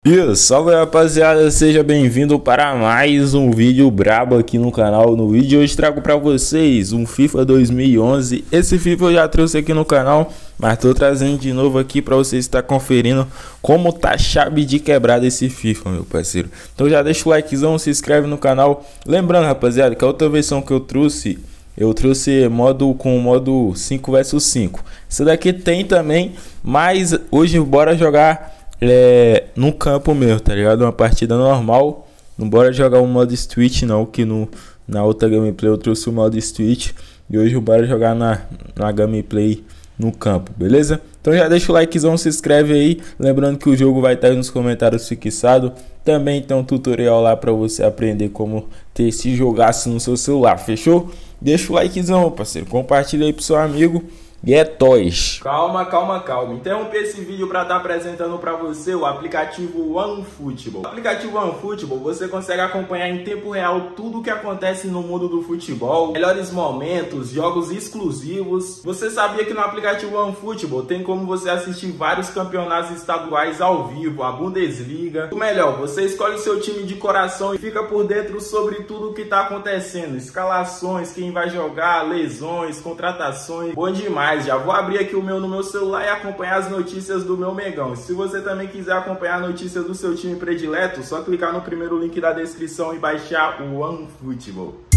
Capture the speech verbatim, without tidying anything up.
E salve rapaziada, seja bem-vindo para mais um vídeo brabo aqui no canal. No vídeo de hoje trago para vocês um FIFA dois mil e onze. Esse FIFA eu já trouxe aqui no canal, mas tô trazendo de novo aqui para vocês estar conferindo como tá chave de quebrada esse FIFA, meu parceiro. Então já deixa o likezão, se inscreve no canal. Lembrando, rapaziada, que a outra versão que eu trouxe, eu trouxe modo com modo cinco versus cinco. Essa daqui tem também, mas hoje bora jogar É, no campo mesmo, tá ligado? Uma partida normal. Não bora jogar um modo Street não, que no, na outra gameplay eu trouxe o modo Street. E hoje bora jogar na, na gameplay no campo, beleza? Então já deixa o likezão, se inscreve aí. Lembrando que o jogo vai estar aí nos comentários fixado. Também tem um tutorial lá pra você aprender como ter esse jogaço no seu celular, fechou? Deixa o likezão, parceiro. Compartilha aí pro seu amigo. E é toys. Calma, calma, calma. Interrompi esse vídeo para estar apresentando para você o aplicativo OneFootball. No aplicativo OneFootball você consegue acompanhar em tempo real tudo o que acontece no mundo do futebol, melhores momentos, jogos exclusivos. Você sabia que no aplicativo OneFootball tem como você assistir vários campeonatos estaduais ao vivo, a Bundesliga. O melhor, você escolhe o seu time de coração e fica por dentro sobre tudo o que está acontecendo, escalações, quem vai jogar, lesões, contratações. Bom demais. Já vou abrir aqui o meu no meu celular e acompanhar as notícias do meu Megão. Se você também quiser acompanhar a notícia do seu time predileto, só clicar no primeiro link da descrição e baixar o OneFootball.